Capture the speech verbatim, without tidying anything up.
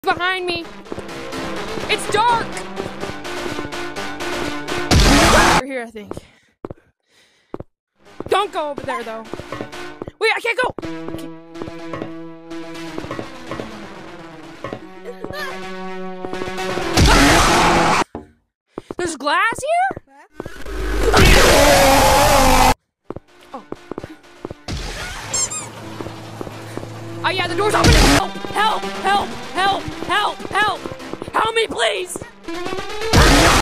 Behind me. It's dark. Over here, I think. Don't go over there, though. Wait, I can't go. Ah! There's glass here? Oh. Oh yeah, the door's open. Help! Help! Help! Help! Help! Help! Help me, please!